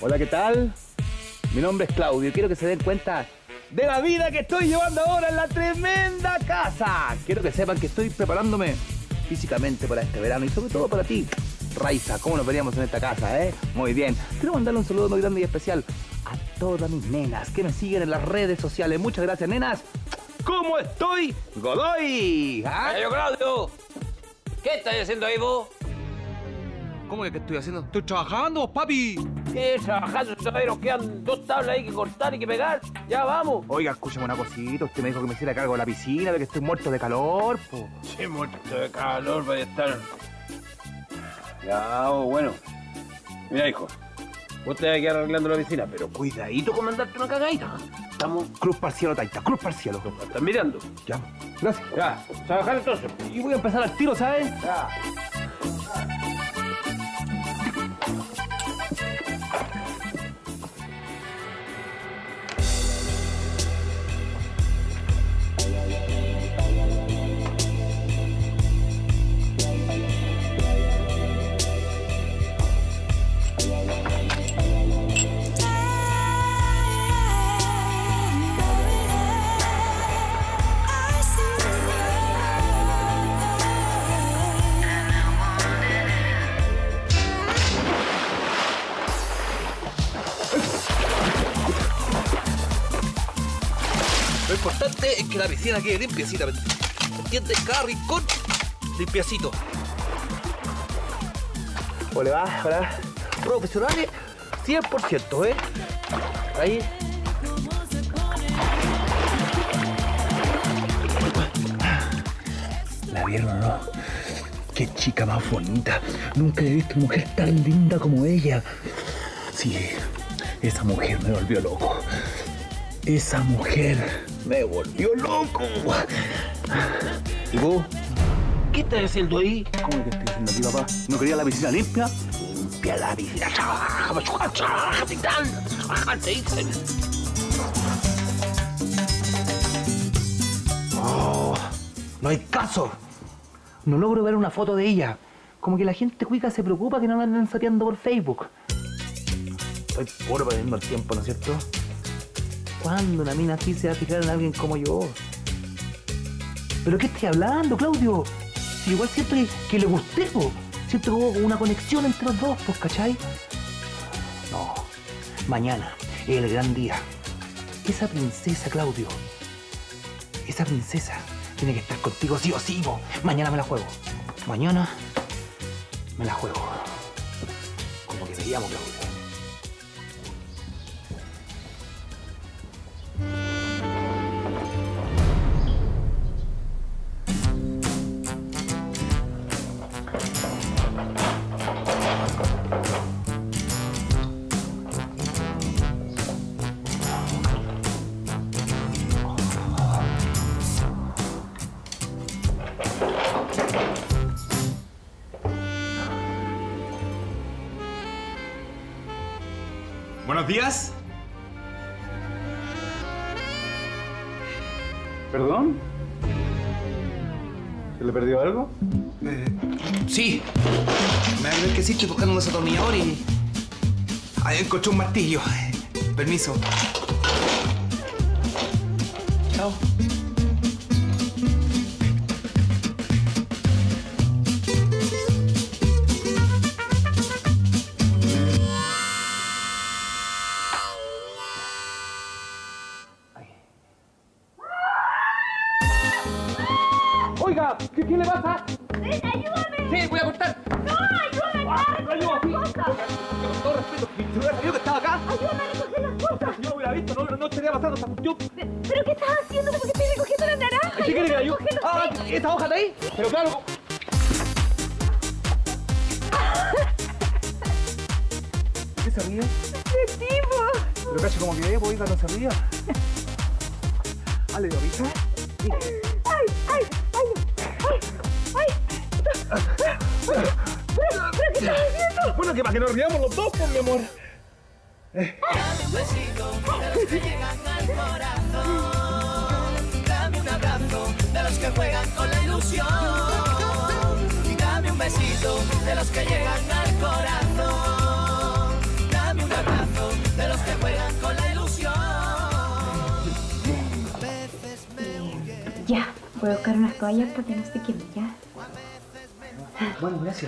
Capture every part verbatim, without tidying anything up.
Hola, ¿qué tal? Mi nombre es Claudio y quiero que se den cuenta de la vida que estoy llevando ahora en la tremenda casa. Quiero que sepan que estoy preparándome físicamente para este verano y sobre todo para ti, Raiza. ¿Cómo nos veríamos en esta casa, eh? Muy bien. Quiero mandarle un saludo muy grande y especial a todas mis nenas que me siguen en las redes sociales. Muchas gracias, nenas. ¿Cómo estoy, Godoy? ¿Ah? ¡Yo, Claudio! ¿Qué estás haciendo ahí vos? ¿Cómo que estoy haciendo? Estoy trabajando, papi. ¿Qué? Trabajando, sabes, quedan dos tablas ahí que cortar y que pegar. Ya vamos. Oiga, escúchame una cosita. Usted me dijo que me hiciera cargo de la piscina, de que estoy muerto de calor, po. Sí, muerto de calor, vaya a estar. Ya, bueno. Mira, hijo. Vos te vas a quedar arreglando la piscina, pero cuidadito con mandarte una cagadita. Estamos... Cruz para el cielo, Taita. Cruz para el cielo. ¿Estás mirando? Ya. Gracias. Ya. Trabajar entonces. Y voy a empezar al tiro, ¿sabes? Ya. Lo importante es que la piscina quede limpiecita, ¿entiendes? Cada rincón limpiecito. ¿Cómo le va? Hola. Profesionales, cien por ciento, ¿eh? Ahí. ¿La vieron o no? Qué chica más bonita. Nunca he visto una mujer tan linda como ella. Sí, esa mujer me volvió loco. Esa mujer me volvió loco. ¿Y vos? ¿Qué estás haciendo ahí? ¿Cómo que estoy haciendo aquí, papá? ¿No quería la piscina limpia? Limpia la piscina. Trabaja, trabaja, trabaja, trabaja, te dicen. Oh, no hay caso. No logro ver una foto de ella. Como que la gente cuica se preocupa que no la anden sapeando por Facebook. Estoy puro perdiendo el tiempo, ¿no es cierto? ¿Cuándo una mina así se va a fijar en alguien como yo? ¿Pero qué estoy hablando, Claudio? Si igual siento que, que le gusté, po. Siento que hubo una conexión entre los dos, pues, ¿cachai? No, mañana es el gran día. Esa princesa, Claudio, esa princesa tiene que estar contigo sí o sí, po. Mañana me la juego. Mañana me la juego. Como que veíamos, Claudio. Buenos días. ¿Perdón? ¿Se le perdió algo? Eh, sí. Me da que sí, estoy buscando un desatornillador y... ahí encontré un martillo. Permiso. Chao. Oiga, ¿qué, ¿qué le pasa? ¡Ven, ayúdame! Sí, voy a cortar. ¡No, ayúdame! Ah, ¡Ayúdame! ayuda, sí. ¡Cosas! Con todo respeto, si se hubiera sabido que estaba acá, ¡Ayúdame a recoger las cosas! si yo lo hubiera visto, no, no estaría pasando esta cuestión. Pe- ¿Pero qué estás haciendo? ¿Por qué estoy recogiendo la naranja? ¿Qué quiere que la ayude? Ayúdame a Ah, recogerlo. ¿esta hoja está ahí? Pero claro. ¿Qué se ríe? ¡Qué tipo! Pero casi como que, pues, oiga, no se ría. Ah, ¿le dio risa? ¡Ay, ay, ay! ¡Ay, ay! ¿Pero, pero qué estás haciendo? Bueno, que para que nos riamos los dos, pues, mi amor. Eh. Dame un besito de los que llegan al corazón. Dame un abrazo de los que juegan con la ilusión. Y dame un besito de los que llegan al corazón. Dame un abrazo Voy a buscar unas toallas para que no se queme, ¿ya? Bueno, gracias.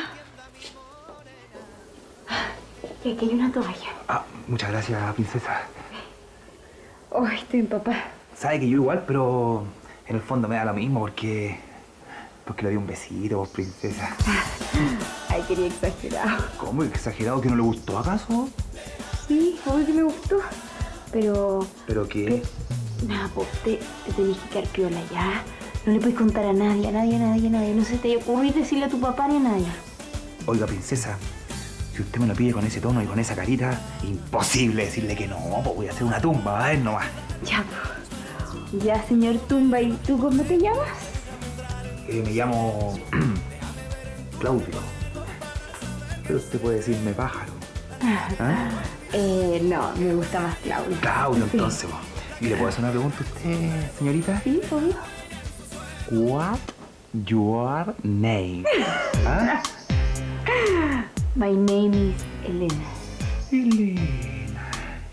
Y aquí hay una toalla. Ah, muchas gracias, princesa. Ay, estoy empapada. Sabe que yo igual, pero en el fondo me da lo mismo porque... porque le di un besito, princesa. Ay, quería exagerado. ¿Cómo? ¿Exagerado? ¿Que no le gustó acaso? Sí, obvio que me gustó. Pero... ¿Pero qué? Nada, pues te, te tenés que quedar piola ya. No le puedes contar a nadie, a nadie, a nadie, a nadie. No se te ocurre decirle a tu papá ni a nadie. Oiga, princesa, si usted me lo pide con ese tono y con esa carita, imposible decirle que no, pues voy a hacer una tumba, a ver nomás. Ya, pues. Ya, señor Tumba, ¿y tú cómo te llamas? Eh, me llamo... Claudio. Pero usted puede decirme pájaro. ¿Ah? Eh, no, me gusta más Claudio. Claudio, Sí. entonces, pues. ¿Y le puedo hacer una pregunta a usted, señorita? Sí, obvio. What your name? ¿Ah? My name is Elena. Elena.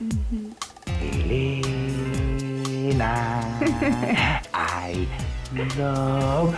Elena. I love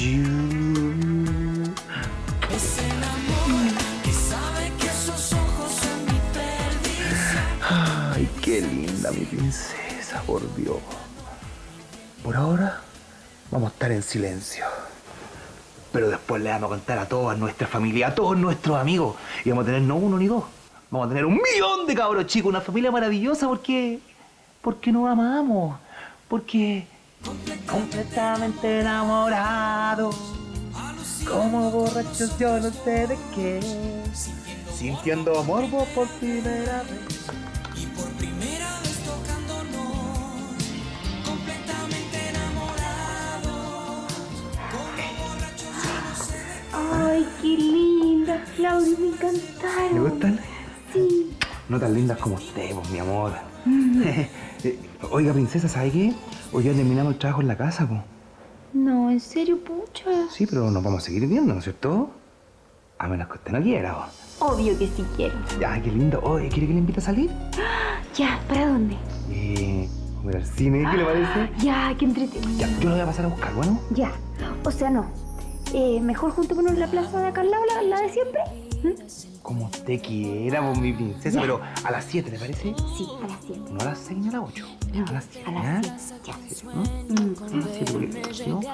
you. Es el amor que sabe que esos ojos son mi perdición. Ay, qué linda mi princesa, por Dios. Por ahora vamos a estar en silencio. Pero después le vamos a contar a toda nuestra familia, a todos nuestros amigos. Y vamos a tener no uno ni dos. Vamos a tener un millón de cabros chicos, una familia maravillosa porque... porque nos amamos. Porque... completamente enamorados. Como borrachos yo no sé de qué. Sintiendo morbo por primera vez. Y por primera vez tocándonos, completamente enamorados, como borrachos yo no sé de qué. Ay, qué linda, Claudio, me encantaron. ¿Le gustan? Sí. No tan lindas como usted, pues, mi amor. Eh, Oiga, princesa, ¿sabe qué? Hoy ya terminamos el trabajo en la casa, pues. No, en serio, pucha. Sí, pero nos vamos a seguir viendo, ¿no es cierto? A menos que usted no quiera, pues. Obvio que sí quiero. Ya, qué lindo. Oye, ¿quiere que le invite a salir? Ya, ¿para dónde? Eh, vamos a ir al cine, ¿qué le parece? Ya, qué entretenido. Ya, yo lo voy a pasar a buscar, ¿bueno? Ya. O sea, no. Eh, mejor juntémonos en la plaza de acá al lado, la, la de siempre. ¿Mm? Como usted quiera, pues, mi princesa, Ya. pero a las siete, ¿le parece? Sí, a las siete. No a las seis ni a las ocho. No, a las siete, a ¿ya? las siete. Ya. Siete, ¿no? Mm. A las siete, porque si no...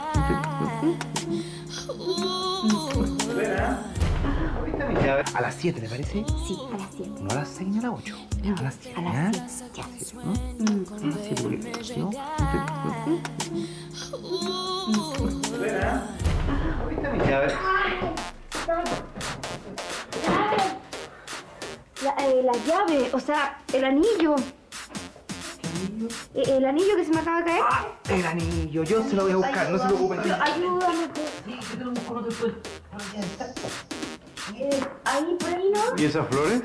A las siete, ¿le parece? Sí, a las siete. No a las seis ni a las ocho. No, a las siete, a ¿ya? las siete. Ya. Siete, ¿no? Mm. A las siete, porque si no... La, eh, la llave, o sea, el anillo. Eh, el anillo que se me acaba de caer. El anillo, yo se lo voy a buscar, no se preocupen. Ayúdame, pues. Eh, ahí, por ahí, ¿no? ¿Y esas flores?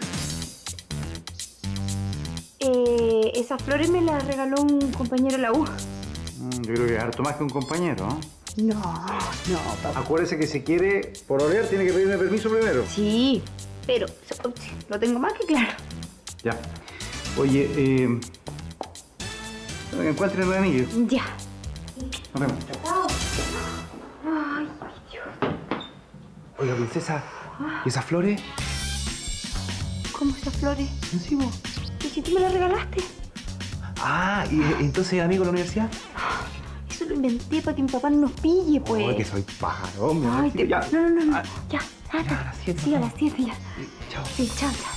Eh, esas flores me las regaló un compañero de la U. Mm, yo creo que es harto más que un compañero, ¿no? No, no, papá. Acuérdese que si quiere por oler tiene que pedirme permiso primero. Sí, pero lo tengo más que claro. Ya. Oye, eh... que encuentren el anillo. Ya. Nos vemos. Ay, Dios. Oiga, princesa, ¿y esas flores? ¿Cómo esas flores? Sí, vos. ¿Y si tú me las regalaste? Ah, ¿y eh, entonces amigo de la universidad? Eso lo inventé para que mi papá no nos pille, pues. Oye, que soy pájaro, mi amor. Ay, te... Ya. No, no, no, no. Ah, Ya, ah, ya, a las siete, Sí, a ¿no? las siete ya. Chao. Sí, chao, chao.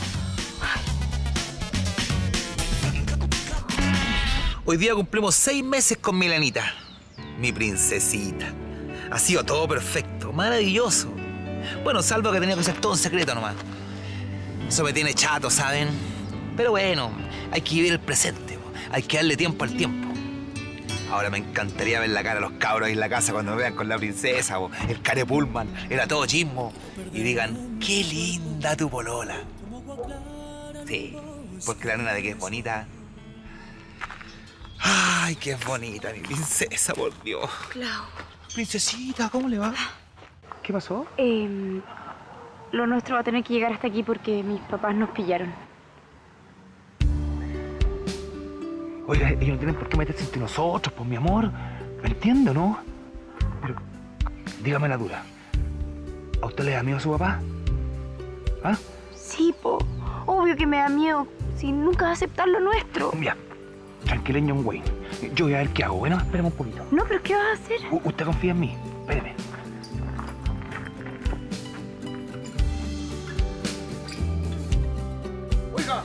Hoy día cumplimos seis meses con Milenita, mi princesita. Ha sido todo perfecto, maravilloso. Bueno, salvo que tenía que ser todo en secreto nomás. Eso me tiene chato, ¿saben? Pero bueno, hay que vivir el presente, po. Hay que darle tiempo al tiempo. Ahora me encantaría ver la cara de los cabros ahí en la casa cuando me vean con la princesa, po. El care Pullman, era todo chismo. Y digan, qué linda tu polola. Sí, porque la nena de que es bonita... Ay, qué bonita mi princesa, por Dios. Clau. Princesita, ¿cómo le va? ¿Qué pasó? Eh, lo nuestro va a tener que llegar hasta aquí porque mis papás nos pillaron. Oiga, ellos no tienen por qué meterse entre nosotros, pues, mi amor. ¿Me entiende, no? Pero, dígame la dura. ¿A usted le da miedo a su papá? ¿Ah? Sí, po. Obvio que me da miedo. Si nunca va a aceptar lo nuestro. Ya, tranquileño, Wayne. Yo voy a ver qué hago, ¿bueno? Espérame un poquito. No, pero ¿qué vas a hacer? U- usted confía en mí. Espéreme. Oiga.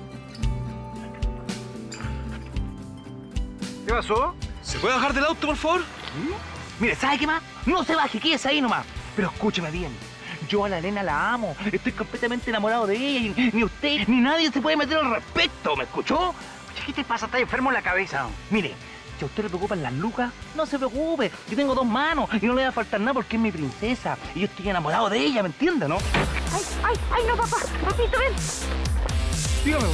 ¿Qué pasó? ¿Se puede bajar del auto, por favor? Mire, ¿sabe qué más? No se baje, quédese ahí nomás. Pero escúcheme bien. Yo a la Elena la amo. Estoy completamente enamorado de ella y ni usted ni nadie se puede meter al respecto. ¿Me escuchó? Oye, ¿qué te pasa? Estás enfermo en la cabeza. Mire, si a usted le preocupan las lucas, no se preocupe. Yo tengo dos manos y no le va a faltar nada porque es mi princesa. Y yo estoy enamorado de ella, ¿me entiende, no? Ay, ay, ay, no, papá. Papito, ven. Dígame.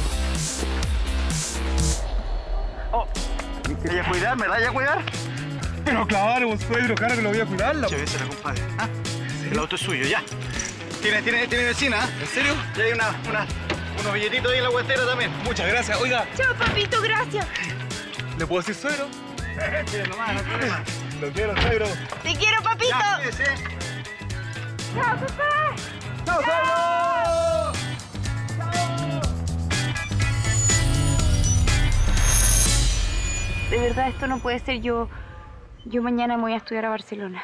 Oh, ¿me vaya a cuidar? ¿Me vaya a cuidar? Pero claro, suegro, claro que lo voy a cuidarla. Llévesela, compadre. ¿Ah? El auto es suyo, ya. Tiene, tiene, tiene vecina, ¿ah? ¿En serio? Y hay una, una, unos billetitos ahí en la guantera también. Muchas gracias. Oiga, Chao, papito, gracias. ¿le puedo decir suegro? Tiene nomás, no hay problema. Lo quiero, suegro. Te quiero, papito. Ya, cuídese. Chao, papá. ¡Chao, suegro! De verdad, esto no puede ser. Yo, yo mañana me voy a estudiar a Barcelona.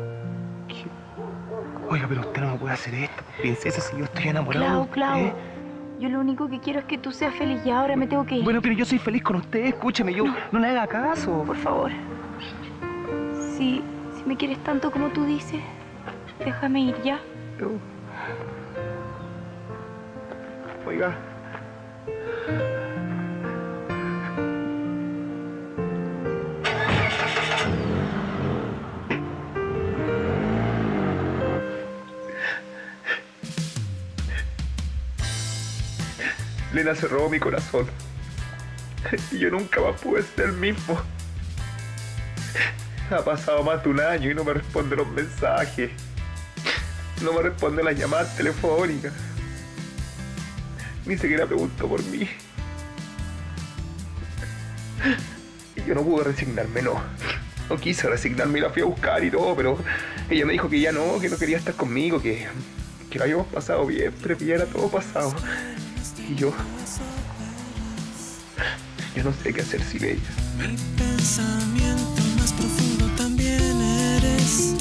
Oiga, pero usted no me puede hacer esto, princesa, si yo estoy enamorado Clau, de Clau. usted. Yo lo único que quiero es que tú seas feliz y ahora me tengo que ir. Bueno, pero yo soy feliz con usted, escúcheme, yo no, le haga caso. Por favor. Si, si me quieres tanto como tú dices, déjame ir ya. Pero... Oiga. Lena se robó mi corazón. Y yo nunca más pude ser el mismo. Ha pasado más de un año y no me responde los mensajes. No me responde las llamadas telefónicas. Ni siquiera preguntó por mí. Y yo no pude resignarme, no. No quise resignarme y la fui a buscar y todo, pero ella me dijo que ya no, que no quería estar conmigo, que, que lo habíamos pasado bien, pero que ya era todo pasado. Y yo... Yo no sé qué hacer sin ella. Mi pensamiento más profundo también eres.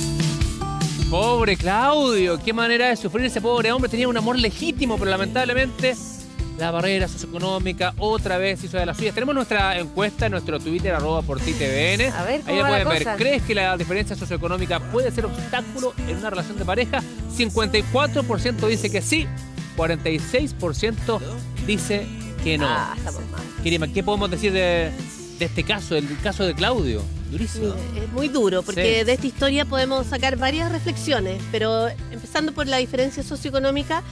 Pobre Claudio, qué manera de sufrir ese pobre hombre. Tenía un amor legítimo, pero lamentablemente la barrera socioeconómica otra vez hizo de las suyas. Tenemos nuestra encuesta en nuestro Twitter, arroba por ti T V N. A ver, ¿cómo ahí la va la pueden ver. cosa? ¿Crees que la diferencia socioeconómica puede ser obstáculo en una relación de pareja? cincuenta y cuatro por ciento dice que sí, cuarenta y seis por ciento dice que no. Ah, estamos mal. Kirima, ¿qué podemos decir de, de este caso, el caso de Claudio? Durísimo. Mire, es muy duro porque Sí. de esta historia podemos sacar varias reflexiones, pero empezando por la diferencia socioeconómica,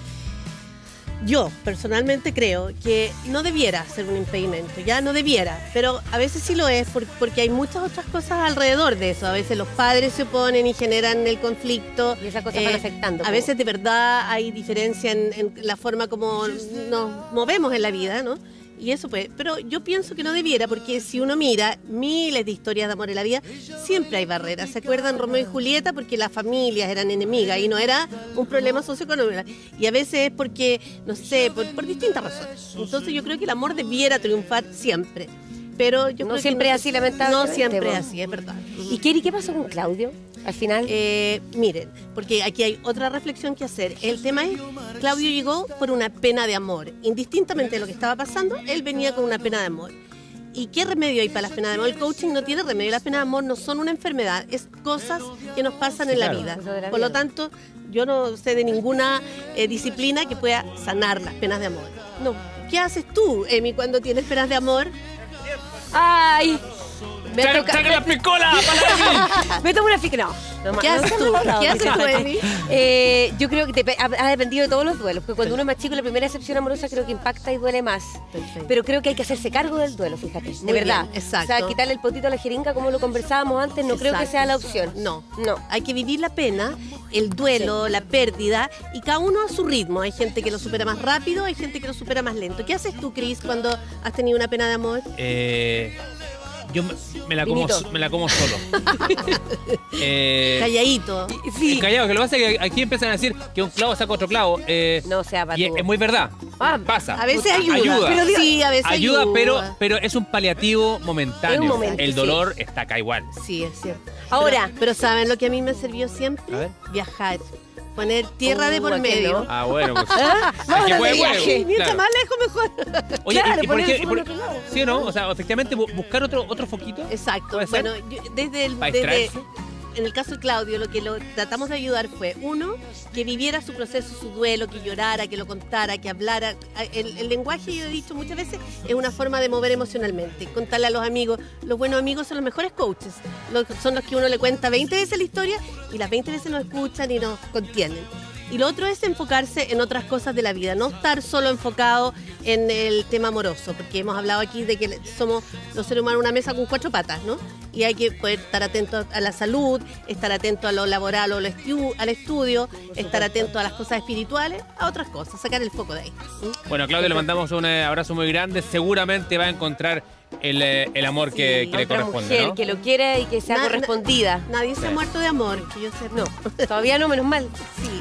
yo personalmente creo que no debiera ser un impedimento, ya no debiera, pero a veces sí lo es por- porque hay muchas otras cosas alrededor de eso. A veces los padres se oponen y generan el conflicto. Y esas cosas van afectando, A po. veces de verdad hay diferencia en, en la forma como nos movemos en la vida, ¿no? Y eso pues, pero yo pienso que no debiera, porque si uno mira miles de historias de amor en la vida, siempre hay barreras. ¿Se acuerdan Romeo y Julieta? Porque las familias eran enemigas y no era un problema socioeconómico. Y a veces es porque, no sé, por, por distintas razones. Entonces yo creo que el amor debiera triunfar siempre. Pero yo No creo siempre que es así, lamentablemente, No siempre po. es así, es verdad. ¿Y Keri, qué pasó con Claudio al final? Eh, miren, porque aquí hay otra reflexión que hacer. El tema es, Claudio llegó por una pena de amor. Indistintamente de lo que estaba pasando, él venía con una pena de amor. ¿Y qué remedio hay para las penas de amor? El coaching no tiene remedio. Las penas de amor no son una enfermedad, es cosas que nos pasan en la vida. Cosas de la Por lo vida. tanto, yo no sé de ninguna eh, disciplina que pueda sanar las penas de amor. No. ¿Qué haces tú, Emi, cuando tienes penas de amor? ¡Ay! Me ¡Saca, toca- saca la picola! ¡Para Me tomo una fica. No. no ¿Qué no, haces no, tú? no, no, ¿Qué no, haces no, tú, no. Emi? Eh, yo creo que dep- ha, ha dependido de todos los duelos, porque cuando uno es más chico, la primera decepción amorosa creo que impacta y duele más. Perfecto. Pero creo que hay que hacerse cargo del duelo, fíjate, de Muy verdad. bien, exacto. O sea, quitarle el potito a la jeringa como lo conversábamos antes, no creo que Exacto. sea la opción. No, No. Hay que vivir la pena, el duelo, la pérdida, y cada uno a su ritmo. Hay gente que lo supera más rápido, hay gente que lo supera más lento. ¿Qué haces tú, Cris, cuando has tenido una pena de amor? Eh, Yo me, me la como, Vinito. me la como solo. eh, Calladito. Sí. Callado, que lo que pasa es que aquí empiezan a decir que un clavo saca otro clavo. Eh, No sea y es, patúo. es muy verdad. Ah, Pasa. A veces ayuda. Ayuda. Pero sí, a veces Ayuda, ayuda. pero, pero es un paliativo momentáneo. Es un momento, El sí. dolor está acá igual. Sí, es cierto. Ahora. Pero, pero ¿saben lo que a mí me sirvió siempre? A ver. Viajar. Poner tierra Uh, de por ¿a qué medio. no? Ah, bueno, pues. ¿Ah? Es Vámonos que de fue viaje. huevo. Mientras Claro. más lejos, mejor. Oye, Claro, y, y por poner qué- el y foco por- en otro lado. ¿sí o no? O sea, efectivamente, bu- buscar otro, otro foquito. Exacto. ¿Puede ser? Bueno, yo- desde el. ¿Para desde- distraerse? en el caso de Claudio, lo que lo tratamos de ayudar fue, uno, que viviera su proceso, su duelo, que llorara, que lo contara, que hablara. El, el lenguaje, yo he dicho muchas veces, es una forma de mover emocionalmente. Contarle a los amigos. Los buenos amigos son los mejores coaches. Los- son los que uno le cuenta veinte veces la historia y las veinte veces nos escuchan y nos contienen. Y lo otro es enfocarse en otras cosas de la vida, no estar solo enfocado en el tema amoroso, porque hemos hablado aquí de que somos los seres humanos una mesa con cuatro patas, ¿no? Y hay que poder estar atento a la salud, estar atento a lo laboral o lo estu- al estudio, estar atento a las cosas espirituales, a otras cosas, sacar el foco de ahí. ¿Mm? Bueno, a Claudio le mandamos un eh, abrazo muy grande. Seguramente va a encontrar el, eh, el amor que, que le Otra corresponde, mujer ¿no? que lo quiera y que sea Na- na- correspondida. Nadie se ha Sí. muerto de amor, que yo sé. No, todavía no, menos mal. Sí.